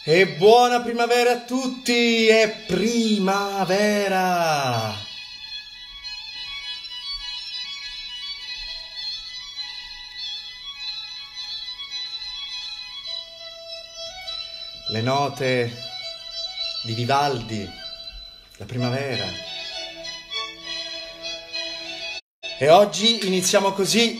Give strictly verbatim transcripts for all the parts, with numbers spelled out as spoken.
E buona primavera a tutti! È primavera! Le note di Vivaldi, la primavera. E oggi iniziamo così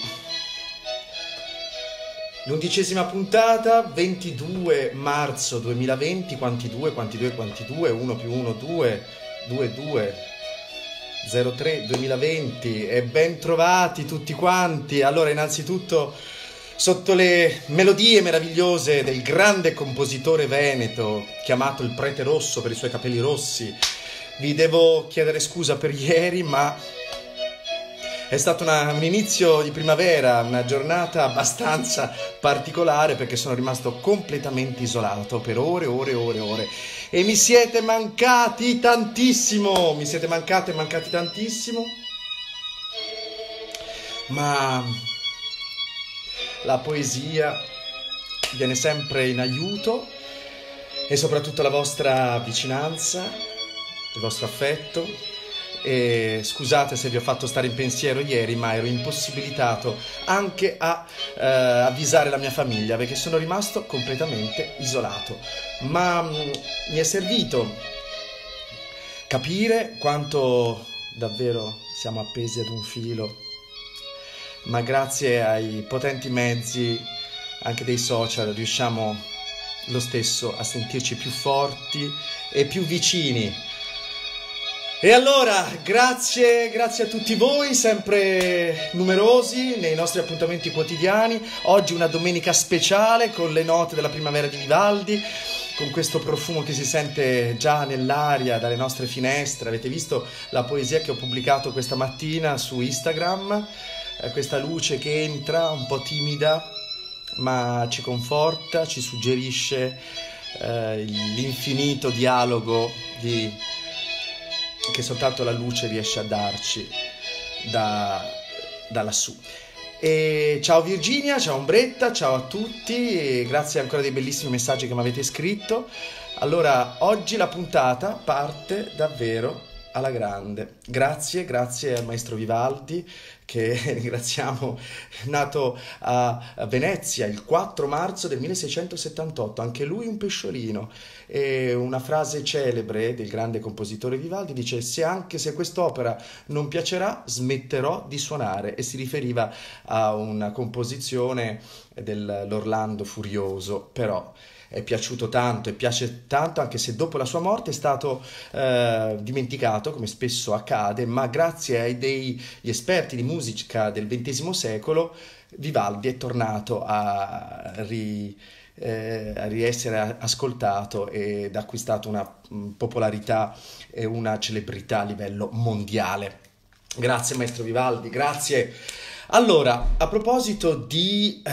l'undicesima puntata, ventidue marzo duemilaventi, quanti due, quanti due, quanti due, uno più uno, due, due, due, zero tre duemilaventi e ben trovati tutti quanti. Allora, innanzitutto, sotto le melodie meravigliose del grande compositore veneto chiamato il Prete Rosso per i suoi capelli rossi, vi devo chiedere scusa per ieri, ma è stato una, un inizio di primavera, una giornata abbastanza particolare perché sono rimasto completamente isolato per ore, ore, ore, ore e mi siete mancati tantissimo, mi siete mancati e mancati tantissimo, ma la poesia viene sempre in aiuto e soprattutto la vostra vicinanza, il vostro affetto. E scusate se vi ho fatto stare in pensiero ieri, ma ero impossibilitato anche a eh, avvisare la mia famiglia perché sono rimasto completamente isolato. Ma mh, mi è servito capire quanto davvero siamo appesi ad un filo, ma grazie ai potenti mezzi anche dei social riusciamo lo stesso a sentirci più forti e più vicini. E allora, grazie, grazie a tutti voi, sempre numerosi nei nostri appuntamenti quotidiani. Oggi una domenica speciale con le note della primavera di Vivaldi, con questo profumo che si sente già nell'aria dalle nostre finestre. Avete visto la poesia che ho pubblicato questa mattina su Instagram? Eh, questa luce che entra, un po' timida, ma ci conforta, ci suggerisce eh, l'infinito dialogo di... che soltanto la luce riesce a darci da, da lassù. E ciao Virginia, ciao Ombretta, ciao a tutti e grazie ancora dei bellissimi messaggi che mi avete scritto. Allora, oggi la puntata parte davvero alla grande. Grazie, grazie al maestro Vivaldi, che ringraziamo, nato a Venezia il quattro marzo del milleseicentosettantotto, anche lui un pesciolino. E una frase celebre del grande compositore Vivaldi dice: se anche se quest'opera non piacerà, smetterò di suonare, e si riferiva a una composizione dell'Orlando Furioso. Però è piaciuto tanto e piace tanto, anche se dopo la sua morte è stato eh, dimenticato, come spesso accade, ma grazie ai degli esperti di musica del ventesimo secolo Vivaldi è tornato a, ri, eh, a riessere ascoltato ed ha acquistato una popolarità e una celebrità a livello mondiale. Grazie maestro Vivaldi, grazie. Allora, a proposito di...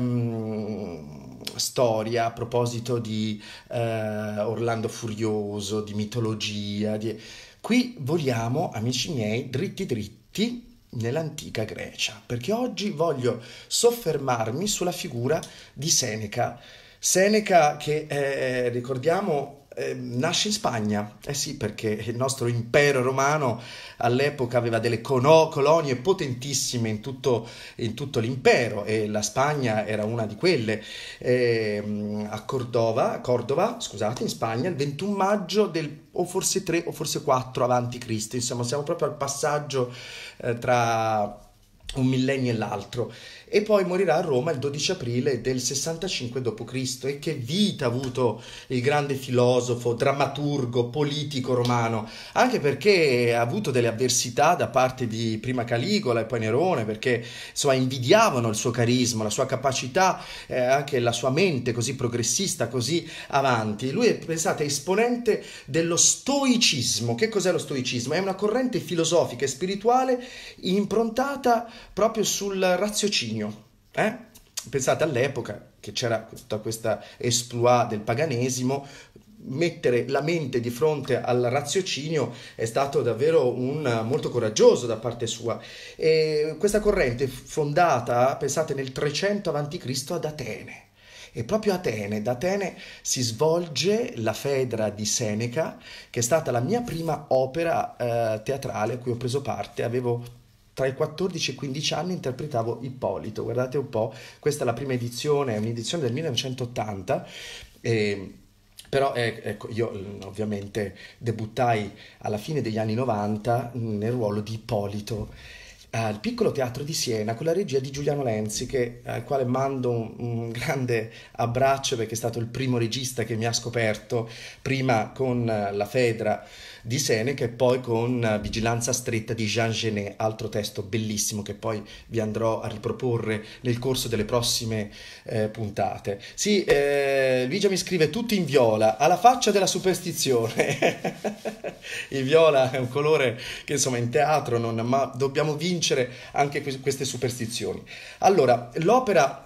Um, storia, a proposito di eh, Orlando Furioso, di mitologia, di... qui voliamo, amici miei, dritti dritti nell'antica Grecia, perché oggi voglio soffermarmi sulla figura di Seneca. Seneca che, eh, ricordiamo, eh, nasce in Spagna, eh sì, perché il nostro impero romano all'epoca aveva delle cono- colonie potentissime in tutto, in tutto l'impero, e la Spagna era una di quelle. Eh, a Cordova, a Cordova, scusate, in Spagna, il ventuno maggio del o forse tre o forse quattro avanti Cristo, insomma siamo proprio al passaggio eh, tra un millennio e l'altro, e poi morirà a Roma il dodici aprile del sessantacinque dopo Cristo. E che vita ha avuto il grande filosofo, drammaturgo, politico romano, anche perché ha avuto delle avversità da parte di prima Caligola e poi Nerone, perché insomma invidiavano il suo carisma, la sua capacità, eh, anche la sua mente così progressista, così avanti. Lui è, pensate, esponente dello stoicismo. Che cos'è lo stoicismo? È una corrente filosofica e spirituale improntata proprio sul raziocinio. Eh? Pensate all'epoca che c'era tutta questa esploit del paganesimo, mettere la mente di fronte al raziocinio è stato davvero un, molto coraggioso da parte sua. E questa corrente fondata, pensate, nel trecento avanti Cristo ad Atene. E proprio Atene, da Atene si svolge la Fedra di Seneca, che è stata la mia prima opera eh, teatrale a cui ho preso parte. Avevo tra i quattordici e i quindici anni, interpretavo Ippolito. Guardate un po', questa è la prima edizione, è un'edizione del millenovecentottanta. E però eh, ecco, io ovviamente debuttai alla fine degli anni novanta nel ruolo di Ippolito al Piccolo Teatro di Siena con la regia di Giuliano Lenzi, che, al quale mando un, un grande abbraccio perché è stato il primo regista che mi ha scoperto, prima con la Fedra di Seneca e poi con Vigilanza stretta di Jean Genet, altro testo bellissimo che poi vi andrò a riproporre nel corso delle prossime eh, puntate. Sì, eh, Luigia mi scrive tutti in viola, alla faccia della superstizione. Il viola è un colore che insomma in teatro non, ma dobbiamo vincere anche queste superstizioni. Allora, l'opera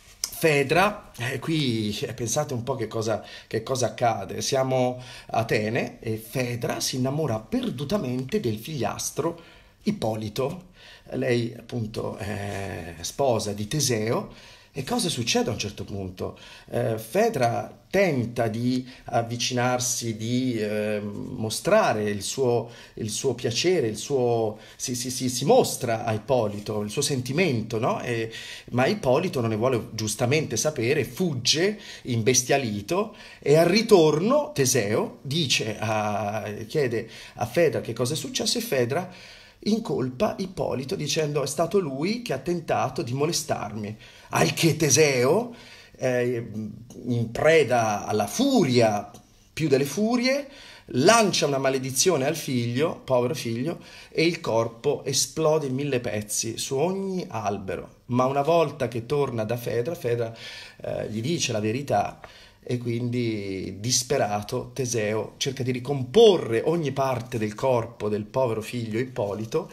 Fedra, eh, qui eh, pensate un po' che cosa, che cosa accade. Siamo a Atene e Fedra si innamora perdutamente del figliastro Ippolito. Lei appunto è sposa di Teseo. E cosa succede a un certo punto? Eh, Fedra tenta di avvicinarsi, di eh, mostrare il suo, il suo piacere, il suo, si, si, si, si mostra a Ippolito il suo sentimento, no? E, ma Ippolito non ne vuole giustamente sapere, fugge imbestialito e al ritorno Teseo dice a, chiede a Fedra che cosa è successo e Fedra incolpa Ippolito dicendo è stato lui che ha tentato di molestarmi. Al che Teseo, eh, in preda alla furia, più delle furie, lancia una maledizione al figlio, povero figlio, e il corpo esplode in mille pezzi su ogni albero. Ma una volta che torna da Fedra, Fedra eh, gli dice la verità e quindi disperato Teseo cerca di ricomporre ogni parte del corpo del povero figlio Ippolito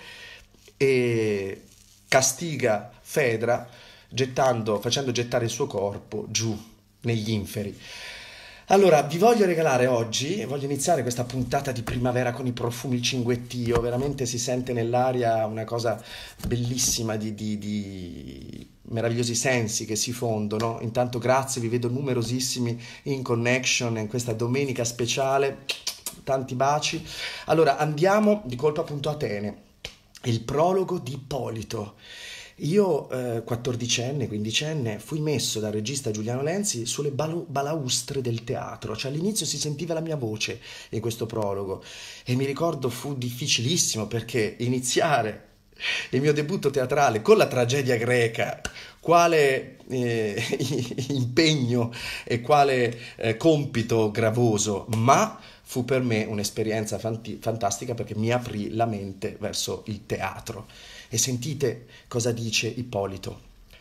e castiga Fedra gettando, facendo gettare il suo corpo giù negli inferi. Allora, vi voglio regalare oggi, voglio iniziare questa puntata di primavera con i profumi, il cinguettio, veramente si sente nell'aria una cosa bellissima di, di, di meravigliosi sensi che si fondono. Intanto grazie, vi vedo numerosissimi in connection in questa domenica speciale, tanti baci. Allora, andiamo di colpo appunto a Atene, il prologo di Ippolito. Io, eh, quattordicenne, quindicenne, fui messo dal regista Giuliano Lenzi sulle balu- balaustre del teatro, cioè all'inizio si sentiva la mia voce in questo prologo e mi ricordo fu difficilissimo perché iniziare il mio debutto teatrale con la tragedia greca, quale eh, impegno e quale eh, compito gravoso, ma fu per me un'esperienza fanti- fantastica perché mi aprì la mente verso il teatro. E sentite cosa dice Ippolito.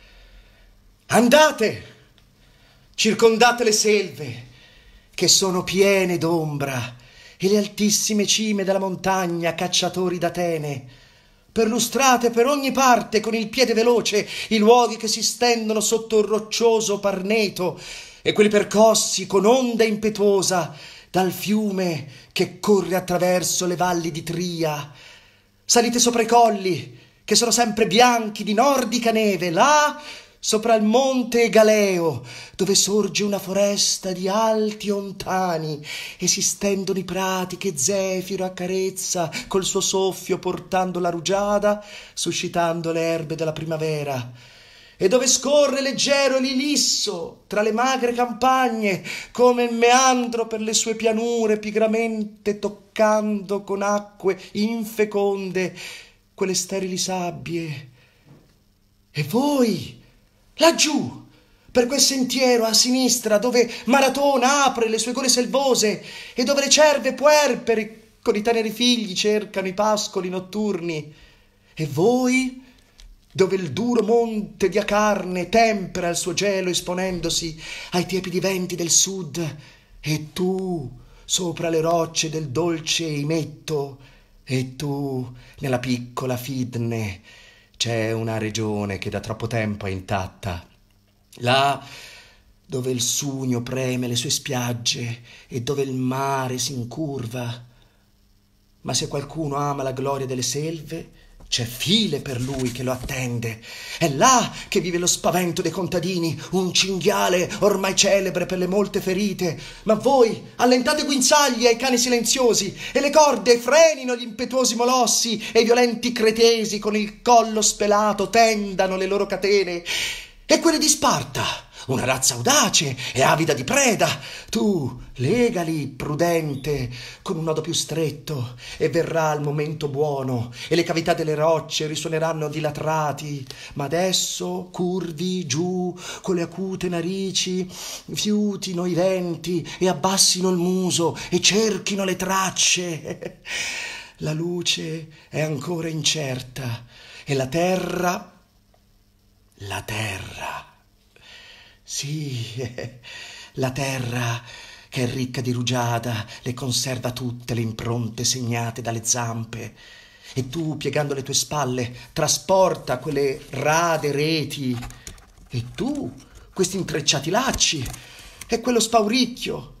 Andate, circondate le selve, che sono piene d'ombra, e le altissime cime della montagna, cacciatori d'Atene. Perlustrate per ogni parte con il piede veloce i luoghi che si stendono sotto il roccioso Parneto, e quelli percossi con onda impetuosa dal fiume che corre attraverso le valli di Tria. Salite sopra i colli, che sono sempre bianchi di nordica neve, là sopra il monte Galeo, dove sorge una foresta di alti ontani e si stendono i prati che Zefiro accarezza col suo soffio portando la rugiada, suscitando le erbe della primavera, e dove scorre leggero l'Ilisso tra le magre campagne come il meandro per le sue pianure pigramente toccando con acque infeconde quelle sterili sabbie. E voi, laggiù, per quel sentiero a sinistra dove Maratona apre le sue gole selvose e dove le cerve puerpere con i teneri figli cercano i pascoli notturni. E voi, dove il duro monte di Acarne tempera il suo gelo esponendosi ai tiepidi venti del sud. E tu, sopra le rocce del dolce Imetto, e tu, nella piccola Fidne, c'è una regione che da troppo tempo è intatta. Là dove il Sugno preme le sue spiagge e dove il mare si incurva. Ma se qualcuno ama la gloria delle selve, C'è file per lui che lo attende. È là che vive lo spavento dei contadini, un cinghiale ormai celebre per le molte ferite. Ma voi allentate i guinzagli ai cani silenziosi e le corde frenino gli impetuosi molossi e i violenti cretesi con il collo spelato tendano le loro catene. E quelli di Sparta, una razza audace e avida di preda, tu legali, prudente, con un nodo più stretto, e verrà il momento buono, e le cavità delle rocce risuoneranno dilatrati, ma adesso, curvi giù, con le acute narici, fiutino i venti, e abbassino il muso, e cerchino le tracce. La luce è ancora incerta, e la terra, la terra, sì, la terra che è ricca di rugiada le conserva tutte le impronte segnate dalle zampe, e tu, piegando le tue spalle, trasporta quelle rade reti, e tu, questi intrecciati lacci, e quello spauricchio,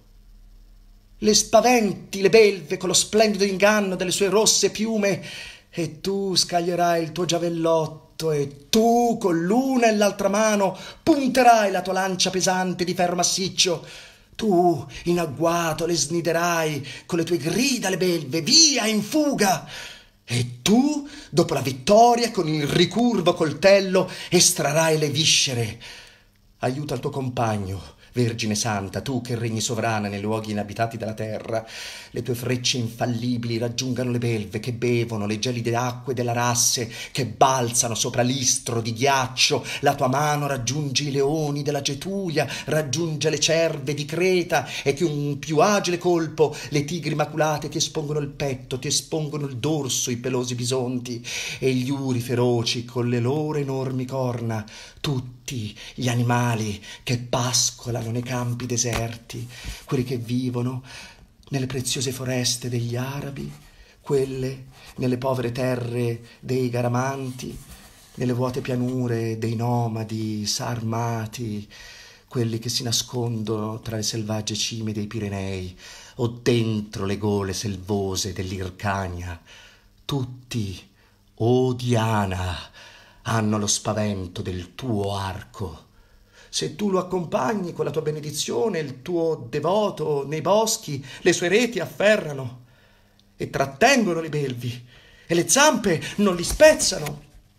le spaventi le belve con lo splendido inganno delle sue rosse piume, e tu scaglierai il tuo giavellotto, e tu con l'una e l'altra mano punterai la tua lancia pesante di ferro massiccio. Tu in agguato le sniderai con le tue grida le belve, via in fuga. E tu, dopo la vittoria, con il ricurvo coltello estrarai le viscere. Aiuta il tuo compagno, Vergine Santa, tu che regni sovrana nei luoghi inabitati della terra. Le tue frecce infallibili raggiungano le belve che bevono le gelide acque della Rasse, che balzano sopra l'istro di ghiaccio. La tua mano raggiunge i leoni della Getulia, raggiunge le cerve di Creta, e che un più agile colpo le tigri maculate ti espongono il petto, ti espongono il dorso i pelosi bisonti, e gli uri feroci con le loro enormi corna, tutti gli animali che pascolano nei campi deserti, quelli che vivono nelle preziose foreste degli arabi, quelle nelle povere terre dei garamanti, nelle vuote pianure dei nomadi sarmati, quelli che si nascondono tra le selvagge cime dei Pirenei o dentro le gole selvose dell'Ircania. Tutti, o Diana, hanno lo spavento del tuo arco. Se tu lo accompagni con la tua benedizione, il tuo devoto nei boschi, le sue reti afferrano e trattengono i belvi, e le zampe non li spezzano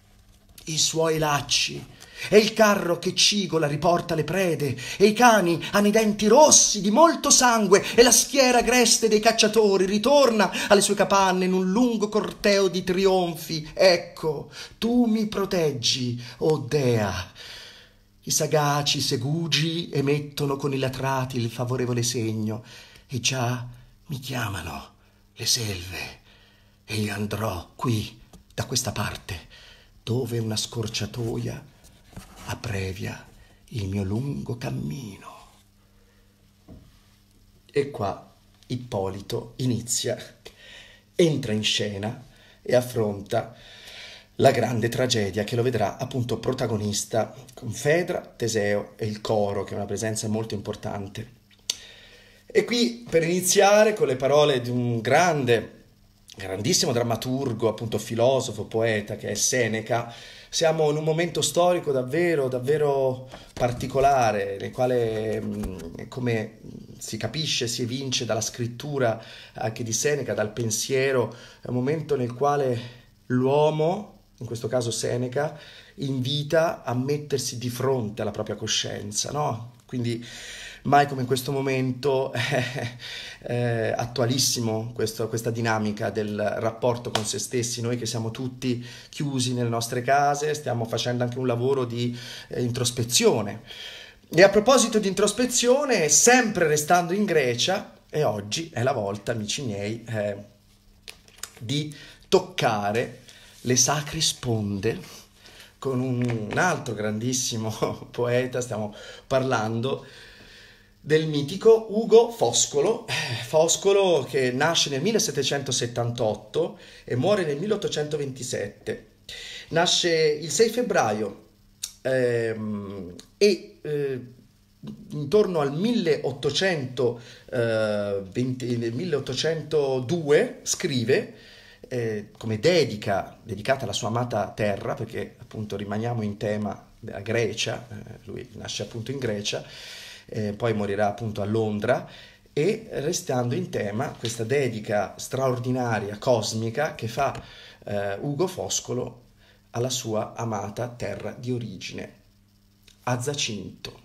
i suoi lacci, e il carro che cigola riporta le prede, e i cani hanno i denti rossi di molto sangue, e la schiera agreste dei cacciatori ritorna alle sue capanne in un lungo corteo di trionfi. Ecco, tu mi proteggi, o Dea. I sagaci segugi emettono con i latrati il favorevole segno, e già mi chiamano le selve, e io andrò qui, da questa parte, dove una scorciatoia abbrevia il mio lungo cammino. E qua Ippolito inizia, entra in scena e affronta la grande tragedia che lo vedrà appunto protagonista con Fedra, Teseo e il coro, che è una presenza molto importante. E qui, per iniziare, con le parole di un grande, grandissimo drammaturgo, appunto filosofo, poeta, che è Seneca, siamo in un momento storico davvero, davvero particolare, nel quale, come si capisce, si evince dalla scrittura anche di Seneca, dal pensiero, è un momento nel quale l'uomo, in questo caso Seneca, invita a mettersi di fronte alla propria coscienza, no? Quindi mai come in questo momento è, è attualissimo questo, questa dinamica del rapporto con se stessi, noi che siamo tutti chiusi nelle nostre case, stiamo facendo anche un lavoro di eh, introspezione. E a proposito di introspezione, sempre restando in Grecia, e oggi è la volta, amici miei, eh, di toccare le sacre sponde con un altro grandissimo poeta. Stiamo parlando del mitico Ugo Foscolo, Foscolo che nasce nel millesettecentosettantotto e muore nel milleottocentoventisette. Nasce il sei febbraio ehm, e eh, intorno al milleottocentoventi, milleottocentodue scrive eh, come dedica, dedicata alla sua amata terra, perché appunto rimaniamo in tema della Grecia, eh, lui nasce appunto in Grecia, eh, poi morirà appunto a Londra, e restando in tema questa dedica straordinaria, cosmica, che fa eh, Ugo Foscolo alla sua amata terra di origine, a Zacinto.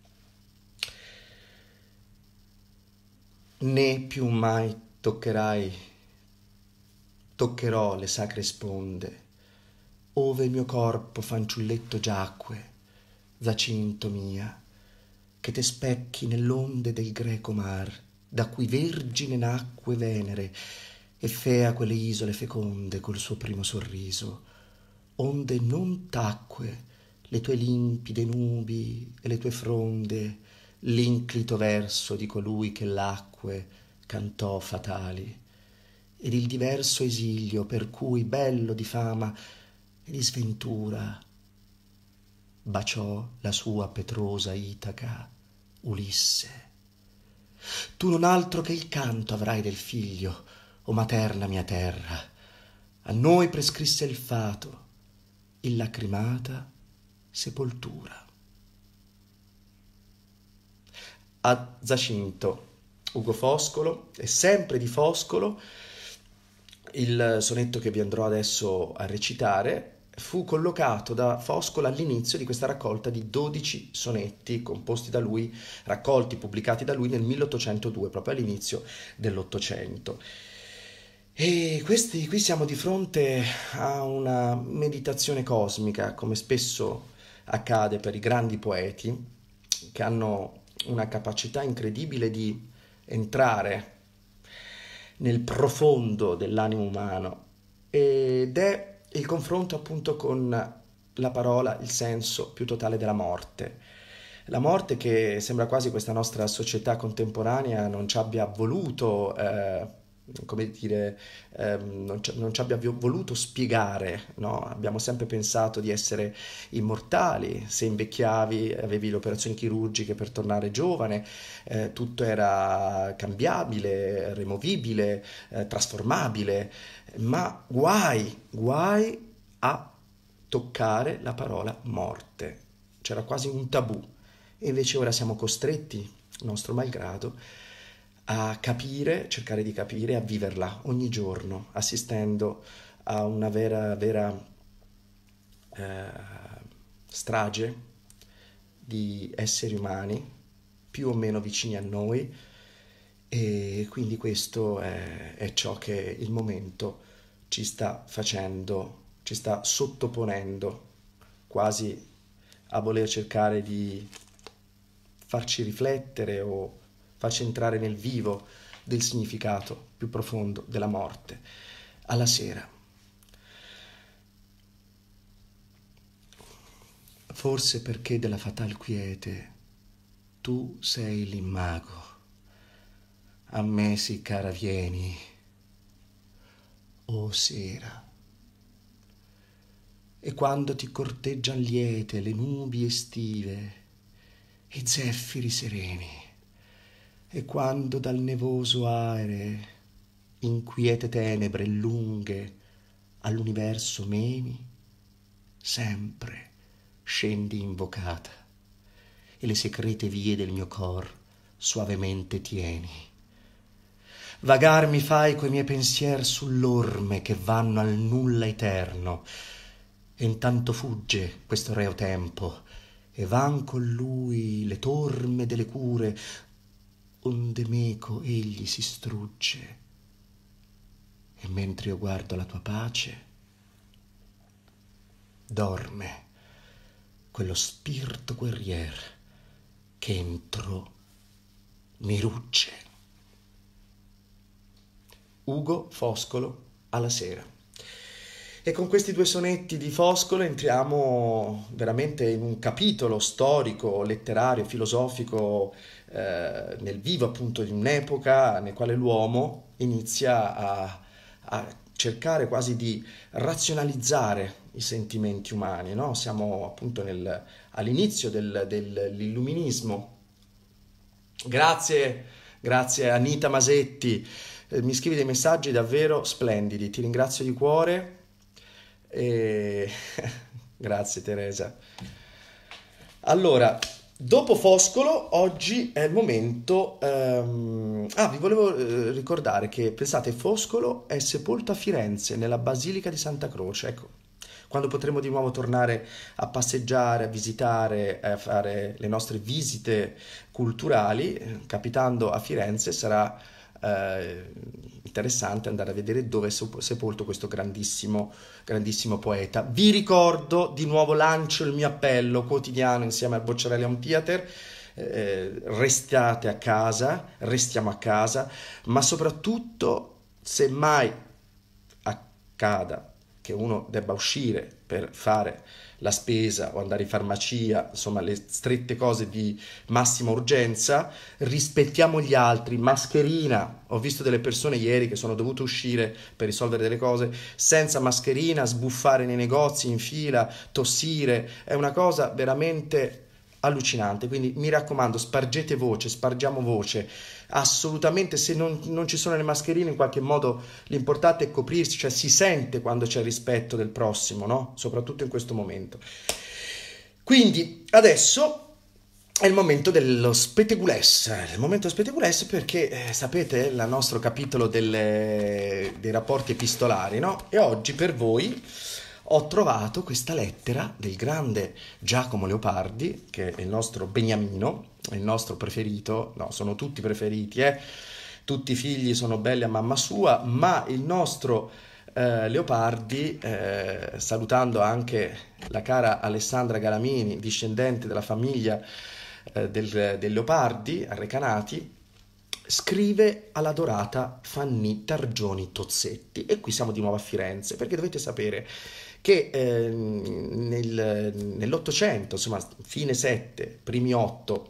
Né più mai toccherai, toccherò le sacre sponde, ove il mio corpo fanciulletto giacque, Zacinto mia, che te specchi nell'onde del greco mar, da cui vergine nacque Venere, e fea quelle isole feconde col suo primo sorriso, onde non tacque le tue limpide nubi e le tue fronde, l'inclito verso di colui che l'acque cantò fatali, ed il diverso esilio per cui bello di fama e di sventura baciò la sua petrosa Itaca Ulisse. Tu non altro che il canto avrai del figlio, o materna mia terra, a noi prescrisse il fato, il lacrimata sepoltura. A Zacinto, Ugo Foscolo, e sempre di Foscolo, il sonetto che vi andrò adesso a recitare fu collocato da Foscolo all'inizio di questa raccolta di dodici sonetti composti da lui, raccolti, pubblicati da lui nel milleottocentodue, proprio all'inizio dell'Ottocento. E questi, qui siamo di fronte a una meditazione cosmica, come spesso accade per i grandi poeti, che hanno una capacità incredibile di entrare nel profondo dell'animo umano, ed è il confronto appunto con la parola, il senso più totale della morte. La morte che sembra quasi questa nostra società contemporanea non ci abbia voluto, eh, come dire, eh, non, ci, non ci abbia voluto spiegare, no? Abbiamo sempre pensato di essere immortali, se invecchiavi avevi le operazioni chirurgiche per tornare giovane, eh, tutto era cambiabile, removibile, eh, trasformabile, ma guai, guai a toccare la parola morte. C'era quasi un tabù, e invece ora siamo costretti, nostro malgrado, a capire, cercare di capire, a viverla ogni giorno, assistendo a una vera, vera eh, strage di esseri umani più o meno vicini a noi, e quindi questo è, è ciò che il momento ci sta facendo, ci sta sottoponendo, quasi a voler cercare di farci riflettere o farci entrare nel vivo del significato più profondo della morte. Alla sera. Forse perché della fatal quiete tu sei l'immago, a me sì cara vieni, o sera. E quando ti corteggian liete le nubi estive e zeffiri sereni, e quando dal nevoso aere in quiete tenebre lunghe all'universo meni, sempre scendi invocata e le secrete vie del mio cor suavemente tieni. Vagar mi fai coi miei pensier sull'orme che vanno al nulla eterno, e intanto fugge questo reo tempo e van con lui le torme delle cure, onde meco egli si strugge, e mentre io guardo la tua pace dorme quello spirito guerrier che entro mi rugge. Ugo Foscolo, Alla sera. E con questi due sonetti di Foscolo entriamo veramente in un capitolo storico, letterario, filosofico, eh, nel vivo appunto di un'epoca nel quale l'uomo inizia a, a cercare quasi di razionalizzare i sentimenti umani, no? Siamo appunto nel, all'inizio del, dell'illuminismo. Grazie, grazie a Anita Masetti eh, mi scrivi dei messaggi davvero splendidi, ti ringrazio di cuore e grazie Teresa. Allora, dopo Foscolo, oggi è il momento... ehm, Ah, vi volevo eh, ricordare che, pensate, Foscolo è sepolto a Firenze, nella Basilica di Santa Croce. Ecco, quando potremo di nuovo tornare a passeggiare, a visitare, a fare le nostre visite culturali, eh, capitando a Firenze, sarà eh, interessante andare a vedere dove è sep- sepolto questo grandissimo, grandissimo poeta. Vi ricordo, di nuovo lancio il mio appello quotidiano insieme al Bocciarelli Home Theater. Eh, restate a casa, restiamo a casa, ma soprattutto, se mai accada che uno debba uscire per fare la spesa o andare in farmacia, insomma le strette cose di massima urgenza, rispettiamo gli altri, mascherina. Ho visto delle persone ieri che sono dovute uscire per risolvere delle cose senza mascherina, sbuffare nei negozi in fila, tossire, è una cosa veramente allucinante. Quindi mi raccomando, spargete voce, spargiamo voce. Assolutamente, se non, non ci sono le mascherine, in qualche modo l'importante è coprirsi, cioè si sente quando c'è il rispetto del prossimo, no? Soprattutto in questo momento. Quindi adesso è il momento dello spetegules, il momento spetegules perché eh, sapete il nostro capitolo delle, dei rapporti epistolari, no? E oggi per voi ho trovato questa lettera del grande Giacomo Leopardi, che è il nostro beniamino, il nostro preferito, no, sono tutti preferiti, eh? Tutti i figli sono belli a mamma sua, ma il nostro eh, Leopardi, eh, salutando anche la cara Alessandra Galamini, discendente della famiglia eh, del, del Leopardi, Arrecanati, scrive all'adorata Fanny Targioni Tozzetti. E qui siamo di nuovo a Firenze, perché dovete sapere che eh, nel, nell'Ottocento, insomma fine sette, primi otto,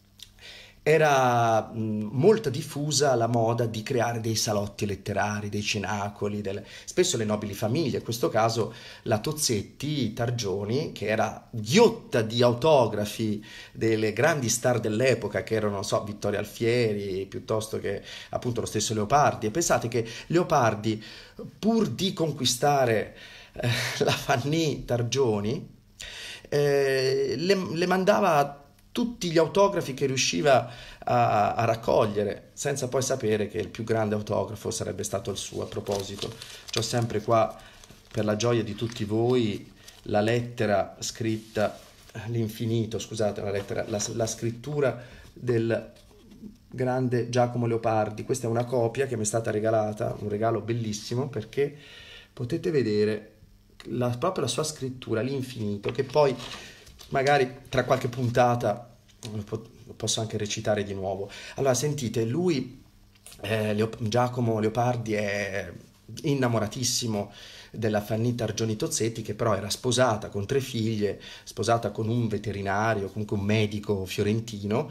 era mh, molto diffusa la moda di creare dei salotti letterari, dei cenacoli, delle... spesso le nobili famiglie, in questo caso la Tozzetti Targioni, che era ghiotta di autografi delle grandi star dell'epoca, che erano, non so, Vittorio Alfieri, piuttosto che appunto lo stesso Leopardi. E pensate che Leopardi, pur di conquistare eh, la Fanny Targioni, eh, le, le mandava tutti gli autografi che riusciva a, a raccogliere, senza poi sapere che il più grande autografo sarebbe stato il suo. A proposito, c'ho sempre qua, per la gioia di tutti voi, la lettera scritta, l'infinito, scusate, la lettera, la, la scrittura del grande Giacomo Leopardi. Questa è una copia che mi è stata regalata, un regalo bellissimo, perché potete vedere la, proprio la sua scrittura, l'infinito, che poi magari tra qualche puntata lo posso anche recitare di nuovo. Allora, sentite, lui, eh, Leo, Giacomo Leopardi, è innamoratissimo della Fanny Targioni Tozzetti, che però era sposata con tre figlie, sposata con un veterinario, comunque un medico fiorentino,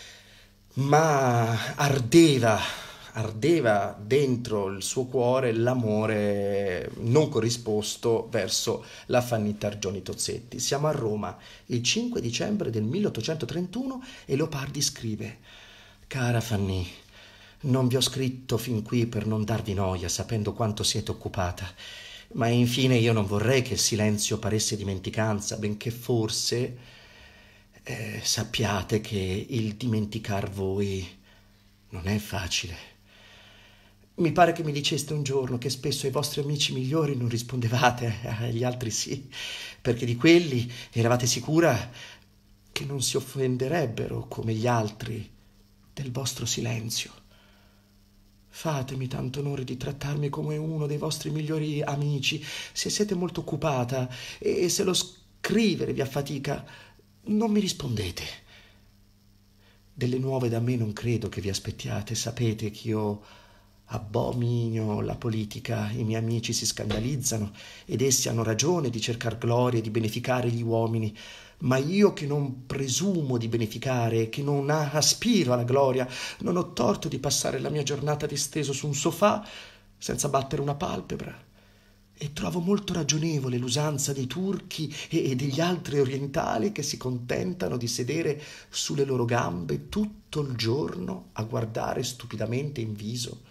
ma ardeva ardeva dentro il suo cuore l'amore non corrisposto verso la Fanny Targioni Tozzetti. Siamo a Roma, il cinque dicembre del milleottocentotrentuno, e Leopardi scrive: «Cara Fanny, non vi ho scritto fin qui per non darvi noia, sapendo quanto siete occupata, ma infine io non vorrei che il silenzio paresse dimenticanza, benché forse eh, sappiate che il dimenticar voi non è facile. Mi pare che mi diceste un giorno che spesso ai vostri amici migliori non rispondevate, agli altri sì, perché di quelli eravate sicura che non si offenderebbero come gli altri del vostro silenzio. Fatemi tanto onore di trattarmi come uno dei vostri migliori amici. Se siete molto occupata e se lo scrivere vi affatica, non mi rispondete. Delle nuove da me non credo che vi aspettiate. Sapete che io abomino la politica, i miei amici si scandalizzano ed essi hanno ragione di cercar gloria e di beneficare gli uomini, ma io che non presumo di beneficare, che non aspiro alla gloria, non ho torto di passare la mia giornata disteso su un sofà senza battere una palpebra. E trovo molto ragionevole l'usanza dei turchi e degli altri orientali che si contentano di sedere sulle loro gambe tutto il giorno a guardare stupidamente in viso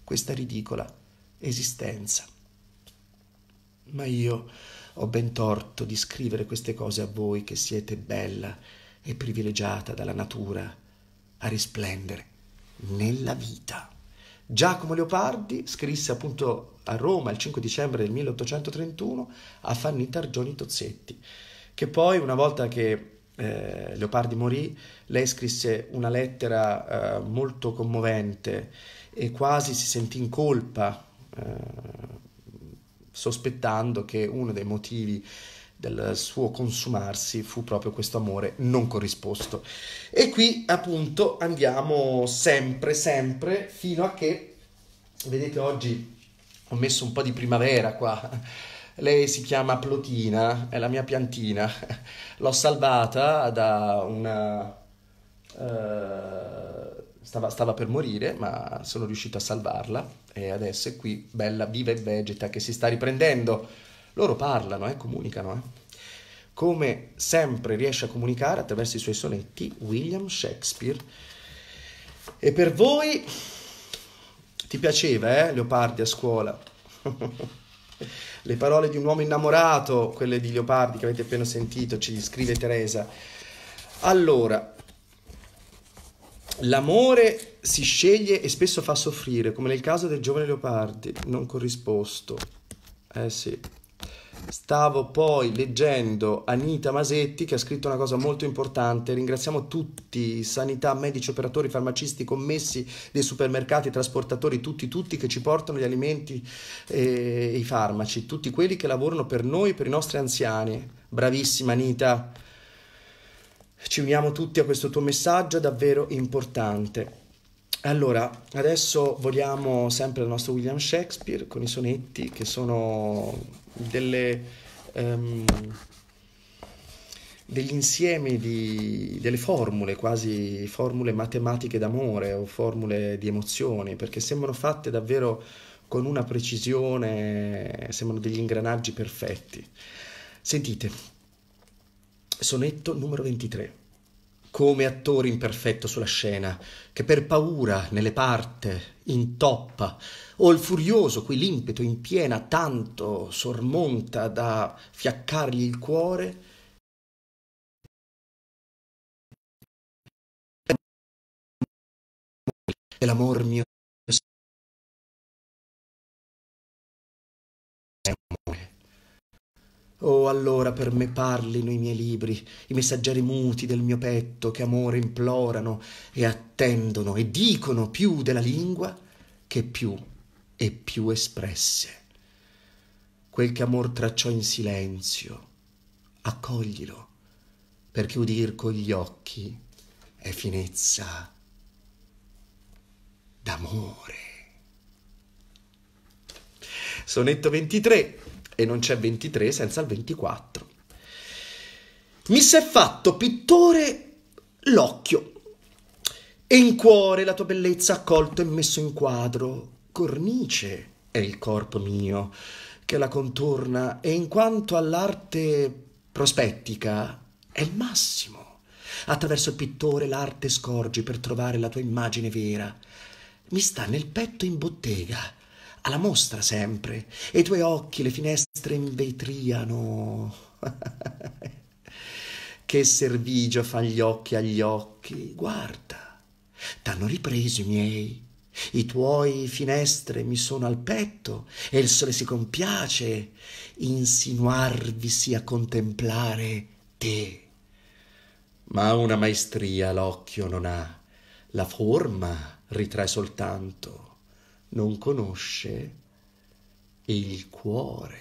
questa ridicola esistenza. Ma io ho ben torto di scrivere queste cose a voi che siete bella e privilegiata dalla natura a risplendere nella vita. Giacomo Leopardi scrisse appunto a Roma il cinque dicembre del milleottocentotrentuno a Fanny Targioni Tozzetti, che poi, una volta che eh, Leopardi morì, lei scrisse una lettera eh, molto commovente e quasi si sentì in colpa, eh, sospettando che uno dei motivi del suo consumarsi fu proprio questo amore non corrisposto. E qui appunto andiamo sempre, sempre, fino a che, vedete, oggi ho messo un po' di primavera qua. Lei si chiama Plotina, è la mia piantina. L'ho salvata da una... Uh, stava, stava per morire, ma sono riuscito a salvarla e adesso è qui, bella, viva e vegeta, che si sta riprendendo. Loro parlano, eh, comunicano. Eh. Come sempre riesce a comunicare attraverso i suoi sonetti William Shakespeare. E per voi ti piaceva, eh, Leopardi a scuola? Le parole di un uomo innamorato, quelle di Leopardi che avete appena sentito, ci scrive Teresa. Allora, l'amore si sceglie e spesso fa soffrire, come nel caso del giovane Leopardi, non corrisposto. Eh sì. Stavo poi leggendo Anita Masetti, che ha scritto una cosa molto importante. Ringraziamo tutti, sanità, medici, operatori, farmacisti, commessi dei supermercati, trasportatori, tutti, tutti che ci portano gli alimenti e i farmaci, tutti quelli che lavorano per noi, per i nostri anziani. Bravissima Anita, ci uniamo tutti a questo tuo messaggio davvero importante. Allora, adesso vogliamo sempre il nostro William Shakespeare con i sonetti, che sono delle, um, degli insiemi di, delle formule, quasi formule matematiche d'amore o formule di emozioni, perché sembrano fatte davvero con una precisione, sembrano degli ingranaggi perfetti. Sentite, sonetto numero ventitré. Come attore imperfetto sulla scena, che per paura nelle parte intoppa, o il furioso cui l'impeto in piena tanto sormonta da fiaccargli il cuore, e l'amor mio oh, allora per me parlino i miei libri, i messaggeri muti del mio petto che amore implorano e attendono e dicono più della lingua che più e più espresse. Quel che amor tracciò in silenzio, accoglilo, perché udir con gli occhi è finezza d'amore. Sonetto ventitré. E non c'è ventitré senza il ventiquattro. Mi s'è fatto pittore l'occhio, e in cuore la tua bellezza accolto e messo in quadro. Cornice è il corpo mio che la contorna, e in quanto all'arte prospettica è il massimo. Attraverso il pittore l'arte scorgi per trovare la tua immagine vera. Mi sta nel petto in bottega, alla mostra sempre, e i tuoi occhi le finestre invetriano. Che servigio fan gli occhi agli occhi, guarda, t'hanno ripreso i miei, i tuoi finestre mi sono al petto, e il sole si compiace insinuarvisi a contemplare te. Ma una maestria l'occhio non ha, la forma ritrae soltanto, non conosce il cuore.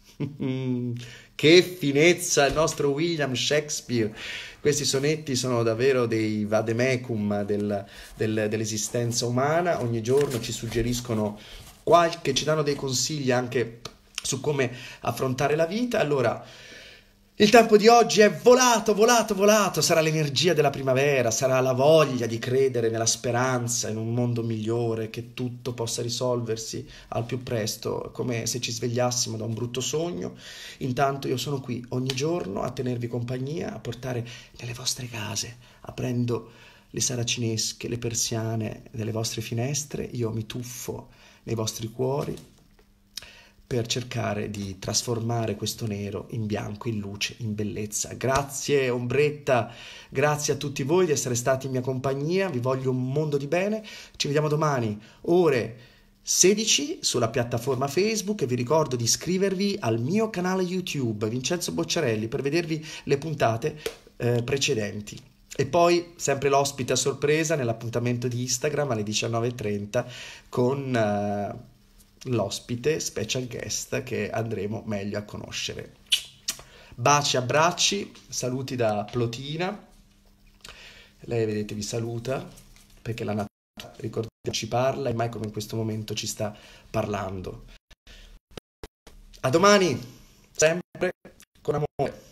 Che finezza il nostro William Shakespeare! Questi sonetti sono davvero dei vademecum del, del, dell'esistenza umana. Ogni giorno ci suggeriscono qualche, ci danno dei consigli anche su come affrontare la vita. Allora, il tempo di oggi è volato, volato, volato, sarà l'energia della primavera, sarà la voglia di credere nella speranza, in un mondo migliore, che tutto possa risolversi al più presto, come se ci svegliassimo da un brutto sogno. Intanto io sono qui ogni giorno a tenervi compagnia, a portare nelle vostre case, aprendo le saracinesche, le persiane delle vostre finestre, io mi tuffo nei vostri cuori per cercare di trasformare questo nero in bianco, in luce, in bellezza. Grazie Ombretta, grazie a tutti voi di essere stati in mia compagnia, vi voglio un mondo di bene, ci vediamo domani ore sedici sulla piattaforma Facebook e vi ricordo di iscrivervi al mio canale YouTube Vincenzo Bocciarelli per vedervi le puntate eh, precedenti. E poi sempre l'ospite a sorpresa nell'appuntamento di Instagram alle diciannove e trenta con uh, l'ospite special guest che andremo meglio a conoscere. Baci, abbracci, saluti da Plotina. Lei, vedete, vi saluta perché la natura, ricordiamoci, parla e mai come in questo momento ci sta parlando. A domani, sempre con amore.